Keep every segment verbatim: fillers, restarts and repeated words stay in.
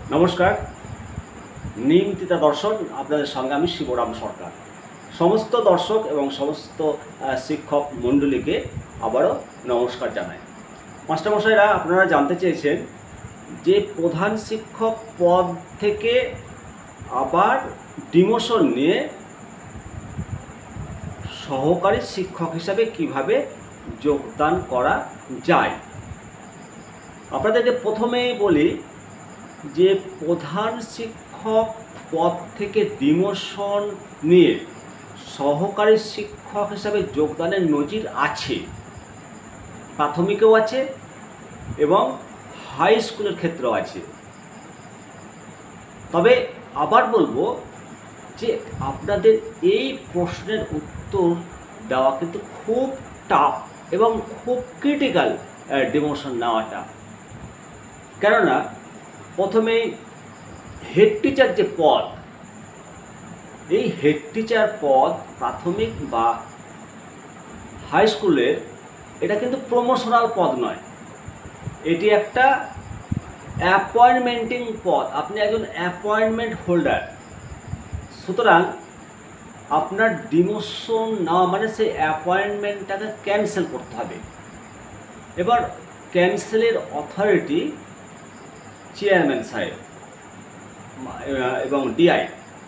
নমস্কার। নিমতিতা দর্শন আপনাদের সঙ্গে আমি শিবরাম সরকার। সমস্ত দর্শক এবং সমস্ত শিক্ষক মণ্ডলীকে আবারও নমস্কার জানাই। মাস্টারমশাইরা, আপনারা জানতে চেয়েছেন যে প্রধান শিক্ষক পদ থেকে আবার ডিমোশন নিয়ে সহকারী শিক্ষক হিসাবে কিভাবে যোগদান করা যায়। আপনাদেরকে প্রথমেই বলি যে প্রধান শিক্ষক পদ থেকে ডিমোশন নিয়ে সহকারী শিক্ষক হিসাবে যোগদানের নজির আছে, প্রাথমিকেও আছে এবং হাই স্কুলের ক্ষেত্রেও আছে। তবে আবার বলবো যে আপনাদের এই প্রশ্নের উত্তর দেওয়া কিন্তু খুব টাফ এবং খুব ক্রিটিক্যাল ডিমোশন নেওয়াটা। কেননা প্রথমেই হেড টিচার যে পদ, এই হেড টিচার পদ প্রাথমিক বা হাই স্কুলের এটা কিন্তু প্রমোশনাল পদ নয়, এটি একটা অ্যাপয়েন্টমেন্টিং পদ। আপনি একজন অ্যাপয়েন্টমেন্ট হোল্ডার, সুতরাং আপনার ডিমোশন নেওয়া মানে সেই অ্যাপয়েন্টমেন্টটাকে ক্যান্সেল করতে হবে। এবার ক্যান্সেলের অথরিটি চেয়ারম্যান সাহেব এবং ডিআই।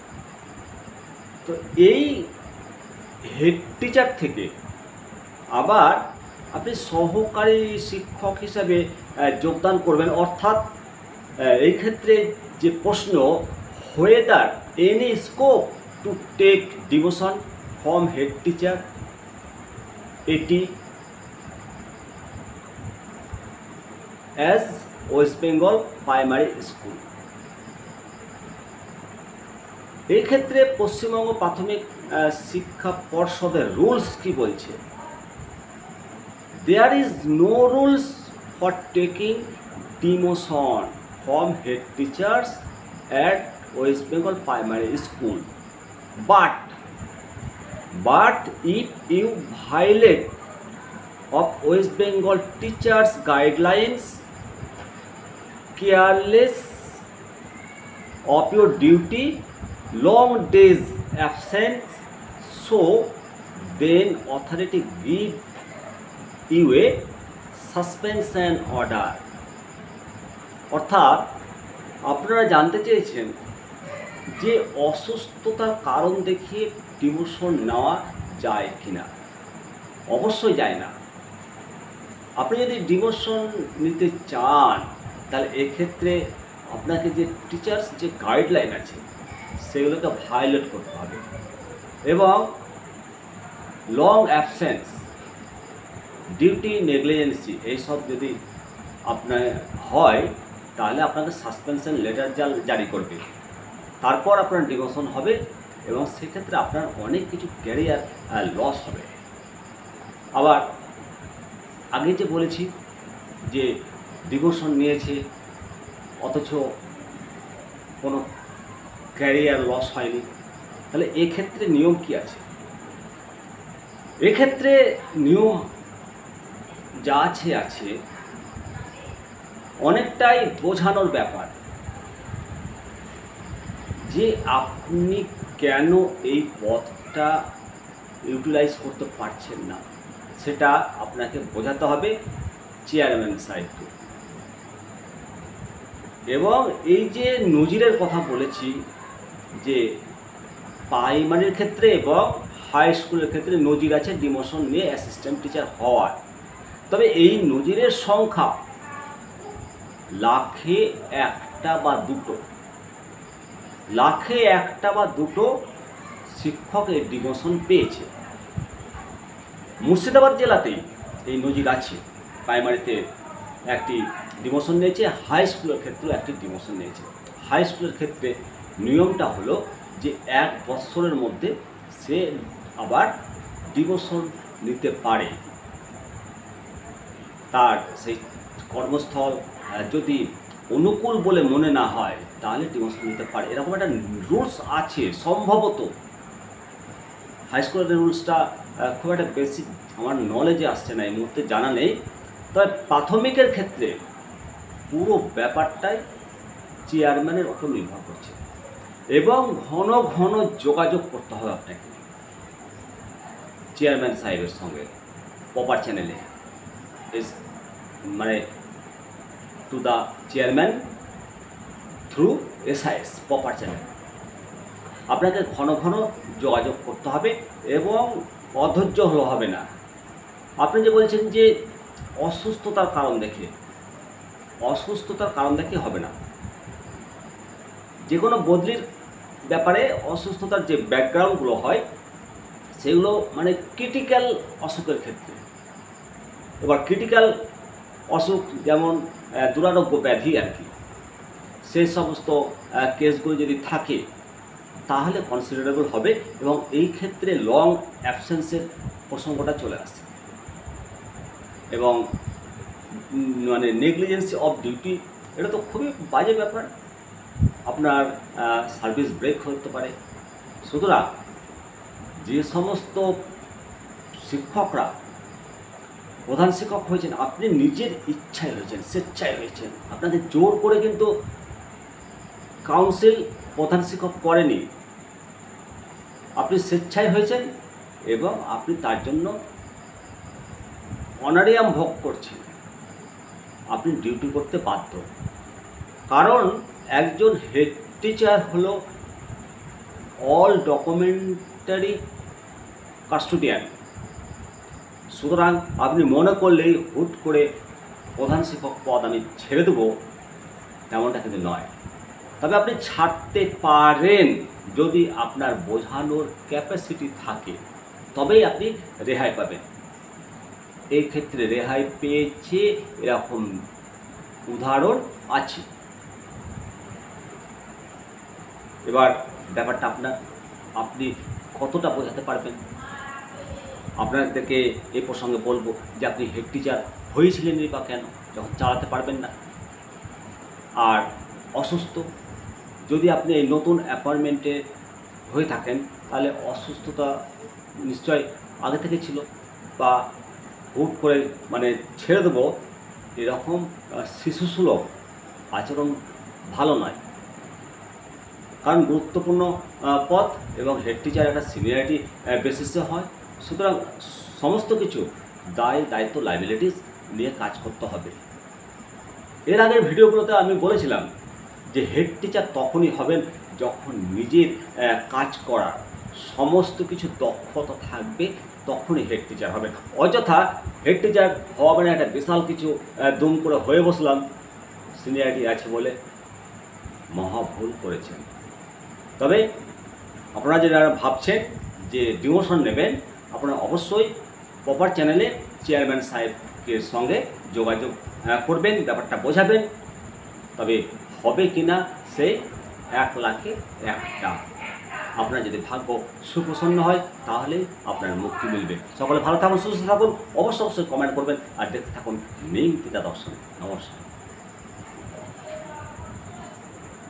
তো এই হেড টিচার থেকে আবার আপনি সহকারী শিক্ষক হিসাবে যোগদান করবেন, অর্থাৎ এই ক্ষেত্রে যে প্রশ্ন, whether any scope to take demotion from head teacher, এটি as West Bengal primary school. এই ক্ষেত্রে পশ্চিমবঙ্গ প্রাথমিক শিক্ষা পর্ষদের রুলস কি বলছে? There is no rules for taking demotion from head teachers at West Bengal primary school, but but if you violate of West Bengal teachers guidelines, careless of your duty, long days absence, so then authority give you a suspension order. অর্থাৎ আপনারা জানতে চেয়েছেন যে অসুস্থতার কারণ দেখিয়ে demotion নেওয়া যায় কিনা। অবশ্যই যায় না। আপনি যদি ডিমোশন নিতে চান তাহলে এক্ষেত্রে আপনাকে যে টিচার্স যে গাইডলাইন আছে সেগুলোকে ভায়োলেট করতে হবে এবং লং অ্যাবসেন্স, ডিউটি নেগলিজেন্সি এইসব যদি আপনার হয় তাহলে আপনাকে সাসপেনশন লেটার জারি করবে, তারপর আপনার ডিমোশন হবে এবং সেক্ষেত্রে আপনার অনেক কিছু ক্যারিয়ার লস হবে। আবার আগে যে বলেছি যে ডিমোশন নিয়েছে অথচ কোনো ক্যারিয়ার লস হয়নি, তাহলে এক্ষেত্রে নিয়ম কি আছে? এক্ষেত্রে নিয়ম যা আছে আছে অনেকটাই বোঝানোর ব্যাপার যে আপনি কেন এই পথটা ইউটিলাইজ করতে পারছেন না, সেটা আপনাকে বোঝাতে হবে চেয়ারম্যান সাহেবকে। এবং এই যে নজিরের কথা বলেছি যে প্রাইমারির ক্ষেত্রে এবং হাই স্কুলের ক্ষেত্রে নজির আছে ডিমোশন নিয়ে অ্যাসিস্ট্যান্ট টিচার হওয়ার, তবে এই নজিরের সংখ্যা লাখে একটা বা দুটো, লাখে একটা বা দুটো শিক্ষক এই ডিমোশন পেয়েছে। মুর্শিদাবাদ জেলাতেই এই নজির আছে, প্রাইমারিতে একটি ডিমোশন নিয়েছে, হাই স্কুলের ক্ষেত্রেও একটি ডিমোশন নিয়েছে। হাই স্কুলের ক্ষেত্রে নিয়মটা হলো যে এক বছরের মধ্যে সে আবার ডিমোশন নিতে পারে। তার সেই কর্মস্থল যদি অনুকূল বলে মনে না হয় তাহলে ডিমোশন নিতে পারে, এরকম একটা রুলস আছে। সম্ভবত হাই স্কুলের রুলসটা খুব একটা বেশি আমার নলেজে আসছে না, এই মুহূর্তে জানা নেই। তবে প্রাথমিকের ক্ষেত্রে পুরো ব্যাপারটাই চেয়ারম্যানের ওপর নির্ভর করছে এবং ঘন ঘন যোগাযোগ করতে হবে আপনাকে চেয়ারম্যান সাহেবের সঙ্গে প্রপার চ্যানেলে, ইস মানে to the chairman through SIS proper channel. আপনাকে ঘন ঘন যোগাযোগ করতে হবে এবং অধৈর্য হলে হবে না। আপনি যে বলছেন যে অসুস্থতার কারণ দেখে, অসুস্থতার কারণ দেখে হবে না। যে কোনো বদলির ব্যাপারে অসুস্থতার যে ব্যাকগ্রাউন্ডগুলো হয় সেগুলো মানে ক্রিটিক্যাল অসুখের ক্ষেত্রে। এবার ক্রিটিক্যাল অসুখ যেমন দুরারোগ্য ব্যাধি আর কি, সেই সমস্ত কেসগুলো যদি থাকে তাহলে কনসিডারেবল হবে এবং এই ক্ষেত্রে লং অ্যাবসেন্সের প্রসঙ্গটা চলে আসে এবং মানে নেগলিজেন্সি অফ ডিউটি, এটা তো খুবই বাজে ব্যাপার, আপনার সার্ভিস ব্রেক হতে পারে। সুতরাং যে সমস্ত শিক্ষকরা প্রধান শিক্ষক হয়েছেন, আপনি নিজের ইচ্ছায় হয়েছেন, স্বেচ্ছায় হয়েছেন, আপনাদের জোর করে কিন্তু কাউন্সিল প্রধান শিক্ষক করেনি, আপনি স্বেচ্ছায় হয়েছেন এবং আপনি তার জন্য অনারিয়াম ভোগ করছেন, আপনি ডিউটি করতে বাধ্য। কারণ একজন হেড টিচার হলো অল ডকুমেন্টারি কাস্টোডিয়ান। সুতরাং আপনি মনে করলেই হুট করে প্রধান শিক্ষক পদ আমি ছেড়ে দেবো তেমনটা কিন্তু নয়। তবে আপনি ছাড়তে পারেন যদি আপনার বোঝানোর ক্যাপাসিটি থাকে, তবেই আপনি রেহাই পাবেন। এই ক্ষেত্রে রেহাই পেয়েছে এরকম উদাহরণ আছে। এবার ব্যাপারটা আপনার, আপনি কতটা বোঝাতে পারবেন। আপনাদেরকে এ প্রসঙ্গে বলবো যে আপনি হেড টিচার হয়েছিলেনই বা কেন, যখন চালাতে পারবেন না। আর অসুস্থ, যদি আপনি এই নতুন অ্যাপয়েন্টমেন্টে হয়ে থাকেন তাহলে অসুস্থতা নিশ্চয় আগে থেকে ছিল, বা হুট করে মানে ছেড়ে দেবো এরকম শিশুসুলভ আচরণ ভালো নয়। কারণ গুরুত্বপূর্ণ পদ এবং হেড টিচার একটা সিনিয়রিটি বেসিসে হয়। সুতরাং সমস্ত কিছু দায় দায়িত্ব লাইবিলিটিস নিয়ে কাজ করতে হবে। এর আগের ভিডিওগুলোতে আমি বলেছিলাম যে হেড টিচার তখনই হবেন যখন নিজের কাজ করার সমস্ত কিছু দক্ষতা থাকবে, তখনই হেড টিচার হবেন। অযথা হেড টিচার হওয়া মানে একটা বিশাল কিছু দুম করে হয়ে বসলাম সিনিয়রিটি আছে বলে, মহা ভুল করেছেন। তবে আপনারা যারা ভাবছেন যে ডিমোশন নেবেন, আপনারা অবশ্যই প্রপার চ্যানেলে চেয়ারম্যান সাহেবের সঙ্গে যোগাযোগ করবেন, ব্যাপারটা বোঝাবেন। তবে হবে কি না সেই এক লাখে একটা। আপনার যদি ভাগ্য সুপ্রসন্ন হয় তাহলে আপনার মুক্তি মিলবে। সকলে ভালো থাকুন, সুস্থ থাকুন, অবশ্যই অবশ্যই কমেন্ট করবেন আর দেখতে থাকুন নিমতিতা দর্শন। নমস্কার।